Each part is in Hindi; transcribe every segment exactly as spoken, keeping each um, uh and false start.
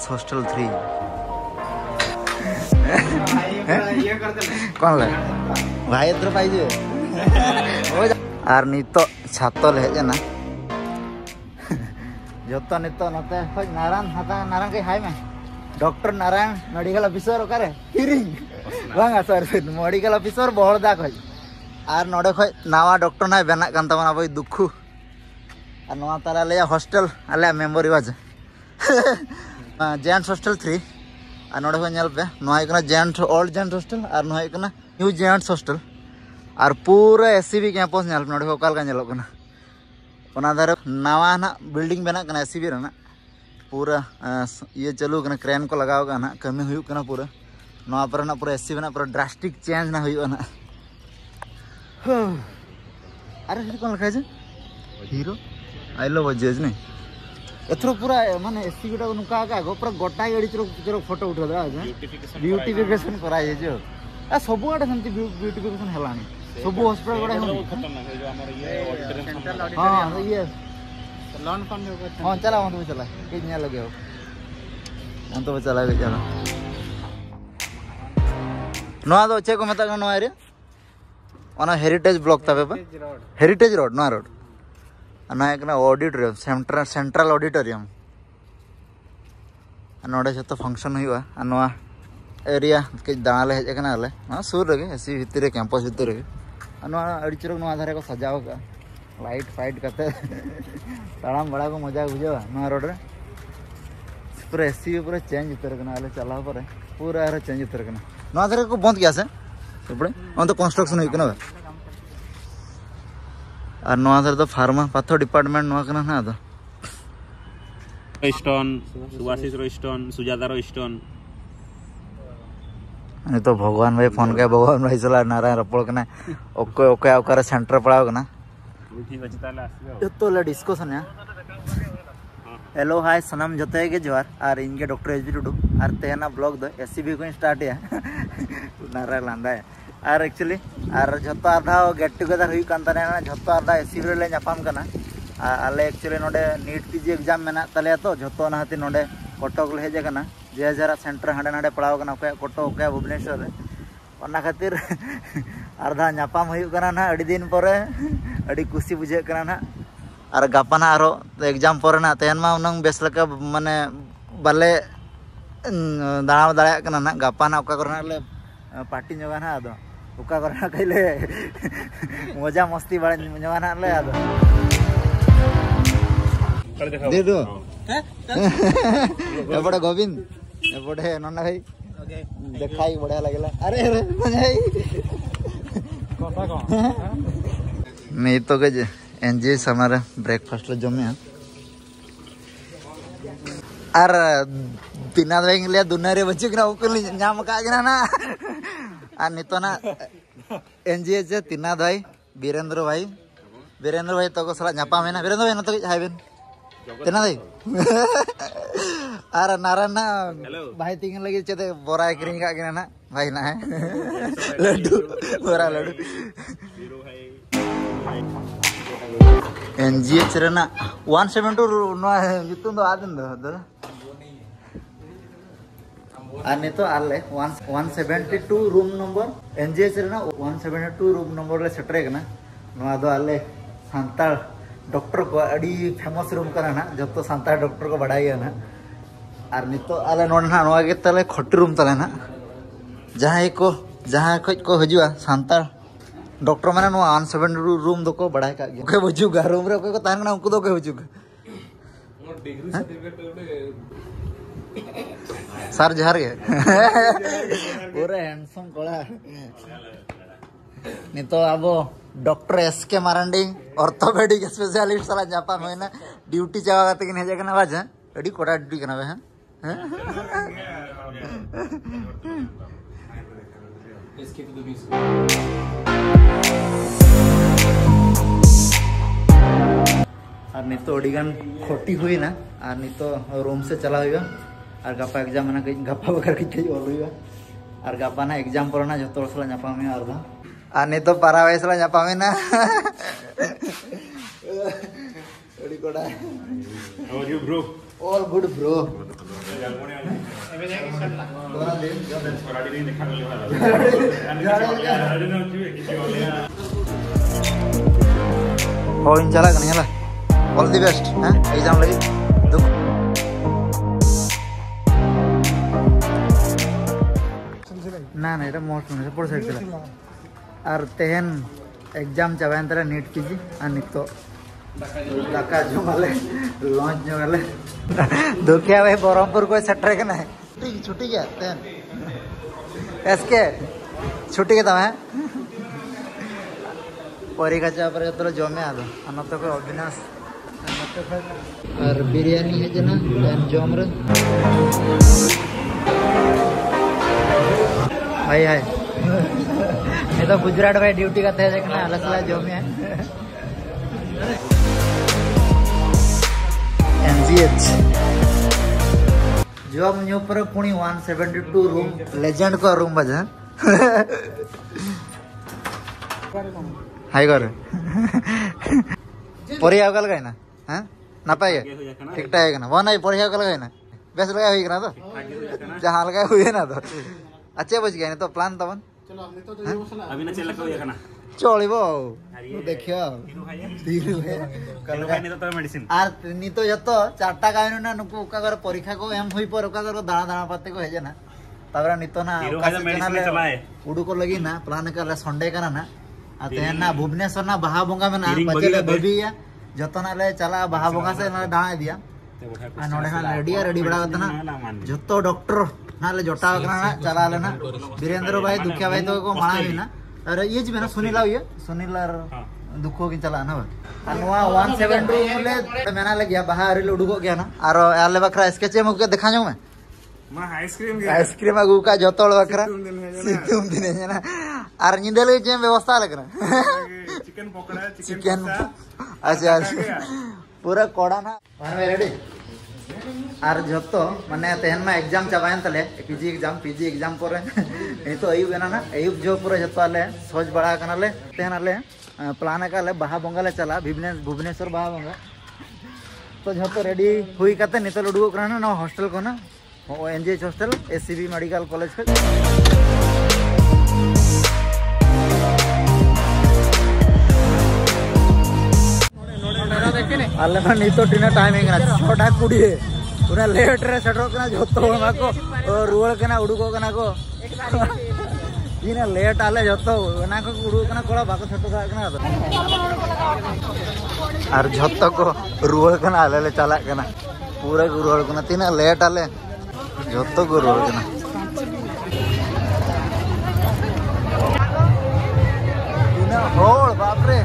जेंट्स हॉस्टल थ्री कौन ले भाई इधर पाइजे और नितो छातल हेजना जोतो नितो नते खोज नारायण हाता नारायण के हाय में डॉक्टर नारायण मेडिकल ऑफिसर ओकारे हिरिंग बांगा सर मेडिकल ऑफिसर बहड़दा खोज और नोडे खोज नावा डॉक्टर ना बेना कान तमन अब दुखु और नोआ तारा ले हॉस्टल आले मेंबर वाज जेंट्स हॉस्टल थ्री और नोडे को नेल पे नोआ इकना जेंट्स ओल्ड जेंट्स हॉस्टल और नोआ इकना न्यू जेंट्स हॉस्टल और पूरा एससीबी कैंपस नेल पे नोडे को काल का नेलो कना ओना दारे नवा ना बिल्डिंग बना कना एससीबी रना पूरा ये चलू कना क्रेन को लगाव कना कमी हुयु कना पूरा नोआ पर ना पूरा एससीबी ना पूरा ड्रास्टिक चेंज ना हुयु ना अरे हिर कोन लखा जे हीरो आई लव जज नहीं एथरो पूरा माने एससी गोटा नुका का गो पूरा गोटा गाड़ी चरो चरो फोटो उठा दा ब्यूटिफिकेशन करा जे जो आ सब आडे संति ब्यूटिफिकेशन हलानी सब हॉस्पिटल गोटा हो जो हमर ये ऑडिटोरियम हां ये लॉन फन में हां चला हम तो चला के न्या लगे हो हम तो चला के चला नोआ दो चे को मता का नोआ रे ओना हेरिटेज ब्लॉक तबे बा हेरिटेज रोड नोआ रोड ना एक ऑडिटोरियम सेंट्रल सेंट्रल ऑडिटोरियम नोडे जो फंक्शन हुआ नवा एरिया के दाले हेजना आले सुर रे एसी भितर कैंपस भितर अड़ी चुरक धारे को सजाव का लाइट फाइट करते तड़ाम बड़ा को मजा बुझा ना रोड रे पूरा एसी पूरा चेंज उतर आले चलाव पर पूरा चेंज उतर ना धारे को बंद किया से तो कंस्ट्रक्शन हुई और नवा धर तो फार्मा पाथर डिपार्टमेंट नवा कना ना तो स्टोन सुवासिस रो स्टोन सुजाता रो स्टोन अनि तो भगवान भाई फोन के भगवान भाई चला नारायण रपड़ कना ओके ओके ओकर सेंटर पड़ाव कना ठीक अछि ताले आसीबो जतो ले डिस्कशन या हेलो हाय सनम जते के जोहार और इनके डॉक्टर एचबी टुडू और तेना ब्लॉग दो एससीबी को स्टार्ट या नारायण लांदा है और एक्चुअली और जो आधा गेट टुगेदर हुई कान जो आधा एससीबी रे नापाम कना आले एक्चुअली नोडे नीट पीजी एग्जाम मेना तले तो जो नाती नोडे कटक ले हेज कना जे हजार सेंटर हाडे नाडे पड़ाव कना ओके कटक ओके भुवनेश्वर रे ओना खातिर आधा नापाम हुई कना ना अड़ी दिन परे अड़ी खुशी बुझे कना ना और गापा ना आरो एग्जाम परे ना तेन मा उनंग बेस लका माने बाले दाड़ा दाड़ा कना ना गापा ना ओका करना ले पार्टी जोगा ना आदो उका करना कइले मजा मस्ती बड़ा जोगा ना ले आदो दे दो हैं एपड़े गोविंद एपड़े नन्ना भाई ओके देखाई बढ़िया लागला अरे अरे मजाई कोटा को नहीं तो के एनजी हमारे ब्रेकफास्ट ले जमे और तीना भाई के लिए दुनिया रे बच्चे के ना ओकली नाम का गना ना और नितो ना एनजीएच तीना भाई वीरेंद्र भाई वीरेंद्र भाई तो को सला नापा में ना वीरेंद्र भाई न तो हाय बेन तीना भाई और नारायण ना भाई तीन लगे चते बोरा क्रीम का गना ना भाई ना है लड्डू बोरा लड्डू वीरू भाई एनजीएच रे ना वन सेवन टू नो युतुन दो आदन दो आने तो आले one seventy two room number NGH रे ना one seventy two room number ले सेटरे कना नवा दो आले सांताल डॉक्टर को अड़ी फेमस रूम कना ना जब तो सांताल डॉक्टर को बढ़ाई है ना और नितो आले नोन ना नवा के तले खट्टी रूम तले ना जहां को जहां खज को हजुआ सांताल डॉक्टर माने नो वन सेवेंटी टू रूम दो को बढ़ाई का के बजुगा रूम रे को तान ना उनको दो के बजुगा डिग्री सर्टिफिकेट सर जहर के पूरा हैंडसम कोड़ा नहीं तो अब डॉक्टर एस के मारंडी ऑर्थोपेडिक स्पेशलिस्ट साला जापा में ना ड्यूटी चावा तक नहीं जाके ना बाज एडी कोड़ा ड्यूटी करना है इसके तो बीस और नहीं तो अड़ीगान खोटी हुई ना और नहीं तो रूम से चला हुआ और गपा एग्जाम ना गपा बकर कई ऑल हुआ और गपा ना एग्जाम पर ना जो सला नापामे और और नहीं तो पारा वैस सला नापामे ना अड़ी कोड़ा how are you bro all good bro हो इन चला कनी हला ऑल द बेस्ट हां एग्जाम लगी दुख ना ना এটা মোস্ট মানে পড়ে সাইছিল আর তেহেন एग्जाम চাবায়ন তারা নেট পিজি আর নিতো दाका जमाले लॉन्च जमाले दुखिया भाई बरहमपुर को सेटर के ना छुट्टी छुट्टी क्या तेन एसके छुट्टी के तमे परीक्षा चापर जतरो जमे आलो अनत को अविनाश और बिरयानी है जना तेन जम रे भाई हाय ये तो गुजरात भाई ड्यूटी करते हैं देखना अलग अलग जमे है एम जी एच जो मुझे ऊपर पुणी वन सेवेंटी टू रूम लेजेंड को रूम बजा हाई कर पढ़िया कल गए ना हैं ना पाएगा ठीक ठाक है ना वो नहीं पढ़िया कल गए ना बेस लगा हुई ना तो जहाँ लगा हुए ना तो अच्छे बच गए ना तो प्लान तब अभी ना चल लगा ना चलिबो देखियो मेडिसिन आर नी तो जतो चारटा गायनो ना नुको का कर परीक्षा को एम होई पर का कर दाना दाना पत्ते को हेजे ना तबरा नी तो ना उडू को लगी ना प्लान कर संडे करा ना आते ना भुवनेश्वर ना बहा बोंगा में ना बचले बेबिया जतो ना ले चला बहा बोंगा से ना दाना दिया आ नोडे ना रेडी रेडी बड़ा करता ना जतो डॉक्टर ना ले जोटा करना ना चला लेना वीरेंद्र भाई दुखिया भाई तो को माना ही ना अरे ये जी मैंने सुनीला ये सुनीला दुखो की चला ना अनवा वन सेवन टू ले मैंने ले गया बाहर ले उडुको गया ना आरो याले बकरा स्केच में के देखा जाऊं मैं मां आइसक्रीम आइसक्रीम आगु का जोतोल बकरा सितुम दिन है ना आर निंदे ले जे व्यवस्था लगना चिकन पकोड़ा चिकन अच्छा पूरा कोड़ा ना वन रेडी आर जतो माने तेहन में एग्जाम चाबायन तले पीजी एग्जाम पीजी एग्जाम पर ए तो अयुब ना ना अयुब जो पूरा जतो आले सोच बड़ा कनाले तेहन आले प्लान काले बहा बंगाले चला भुवनेश्वर बहा बंगा तो जतो रेडी हुई कते नितो लुडुगो करना ना हॉस्टल को ना NGH hostel SCB medical college के अल्ले में नीतो टीना टाइमिंग ना छोटा कुड़ी है पूरा लेट रे सेटरो कना जतो ना को रुवल कना उडुको कना को इना लेट आले जतो ना को उडुको कना कोला बाको सेटो कना आर जतो को रुवल कना आले ले चला कना पूरा रुवल कना तीना लेट आले जतो को रुवल कना तीना होल बाप रे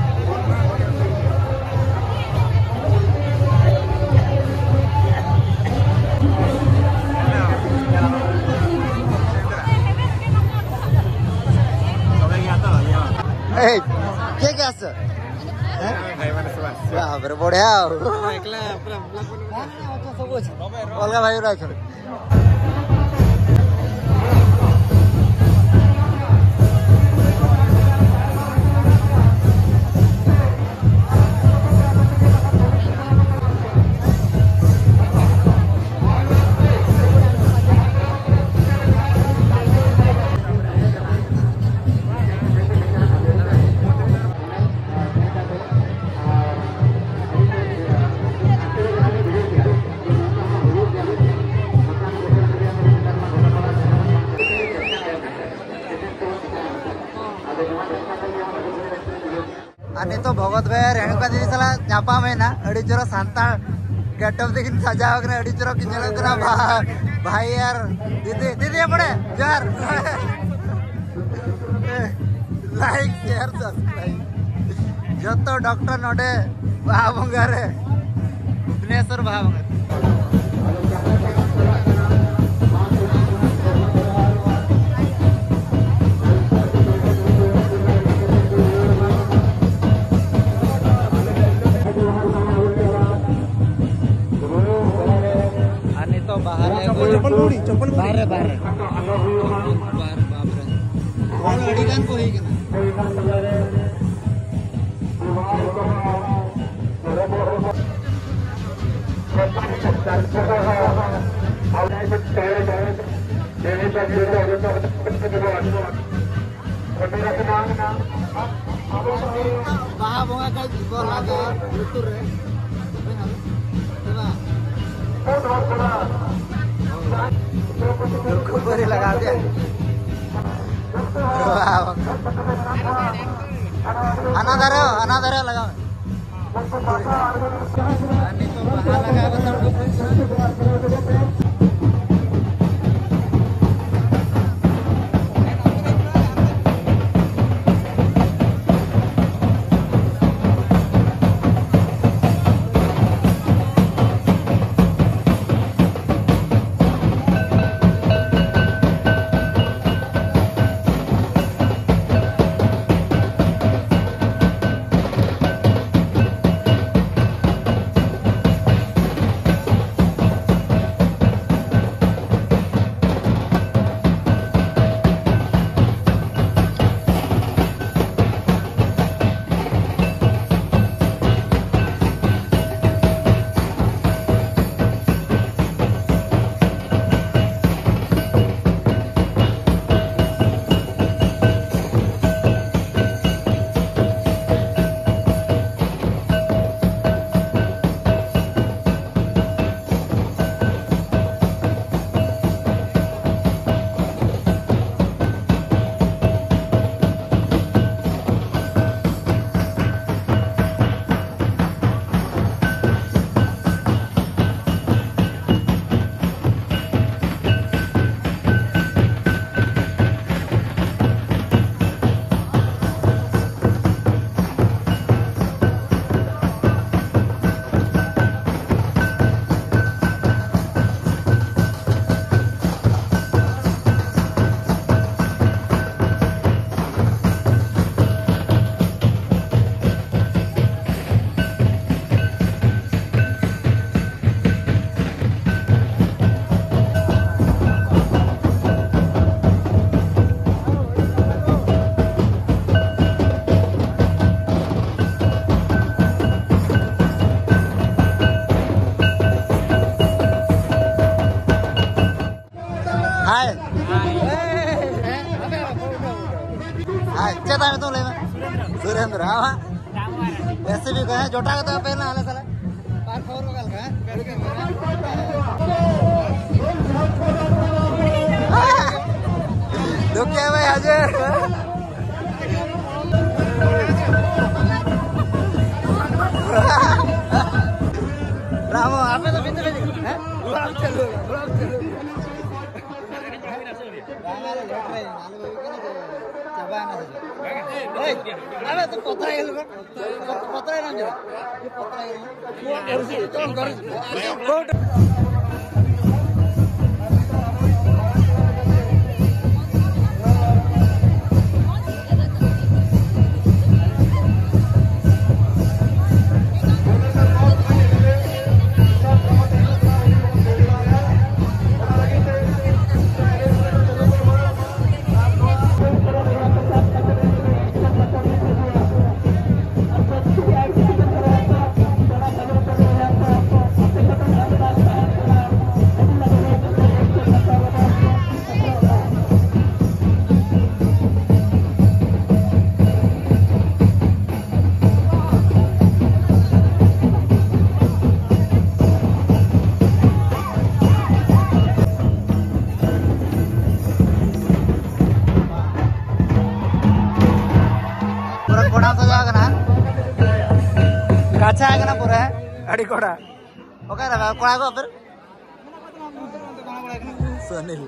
ए के क्या सर हां बरे बढ़िया एकला पूरा सब कुछ अलगा भाई राख अनि तो भगत भाई रेणुका दीदी साला चापा में ना अड़ी चोरा सांता गेटअप देखिन सजाव करे अड़ी चोरा किंजल करा भाई यार दीदी दीदी पड़े यार लाइक शेयर सब्सक्राइब जतो डॉक्टर नोडे बाबंगा रे भुवनेश्वर बाबंगा चप्पल पूरी चप्पल बाहर बाहर बाहर बाप रे कौन अड़ीगान को ही के ना baha bunga ka jibol laga lutur re coba beri lगा दिया आना दे रहे हो आना दे रहे हो लगा नहीं तो बाहर लगा चेता में तो ले में सुरेंद्र हां ऐसे भी कहे जोटा का तो पहले आले साला पार खबर हो गल का दुख क्या भाई हाजिर रामो आपे तो बिंदु हैं गुलाब चलो गुलाब चलो रामाले लेट रहे नालू चबाना से ए अबे तो पत्रा है लोग पत्रा है ना जरा ये पत्रा है तो कर कोट अच्छा है ना पूरा अड़ी कोड़ा ओके लगा कोड़ा को फिर सुनील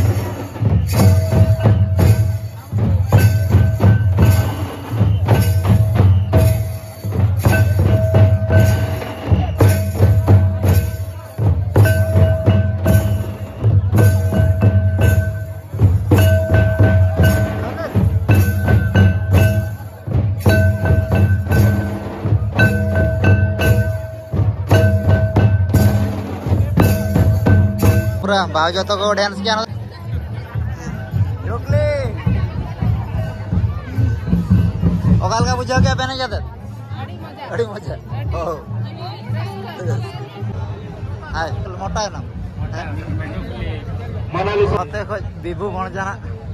बाव जो को डांस किया ओकाल का बुझा क्या पहने जाते अड़ी मजा ओ हाय मोटा है ना मते खो बिबू भणजाना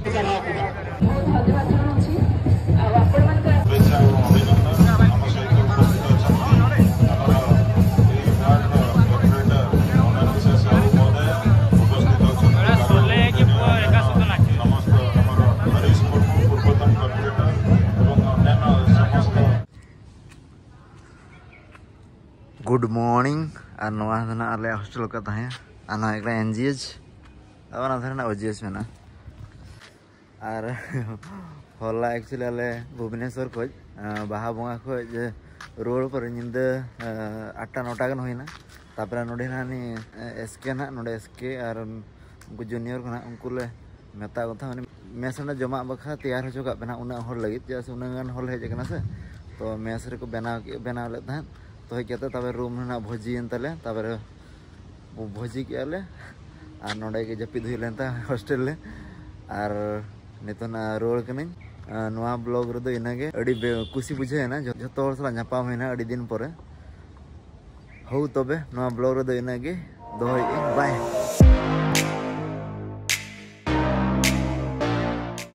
गुड मॉर्निंग और नवा धना आले हॉस्टल का तहे आना एक एनजीएच और ना धना ओजीएच में ना और होला एक्चुअली आले भुवनेश्वर खोज बाहा बोंगा खोज रोड पर निंद आठटा नौटा गन होइना तापर नोडे ना नि एसके ना नोडे एसके और उनको जूनियर को ना उनको ले मेता को था मेस ना जमा बखा तैयार हो चुका बना उना हॉल लगी जैसे उना गन हॉल है जगना से तो मेस रे को बना बना ले था तो हे केते तबे रूम ना भोजी एंतले तबे भोजी के आले और नोडे के जपिद हुई लेंता हॉस्टल ले और नितोना रोल कने नोआ ब्लॉग रे दो इनागे अडी खुशी बुझे ना जतो हर सला नापाम हैना अडी दिन परे हो तबे नोआ ब्लॉग रे दो इनागे दोय बाय।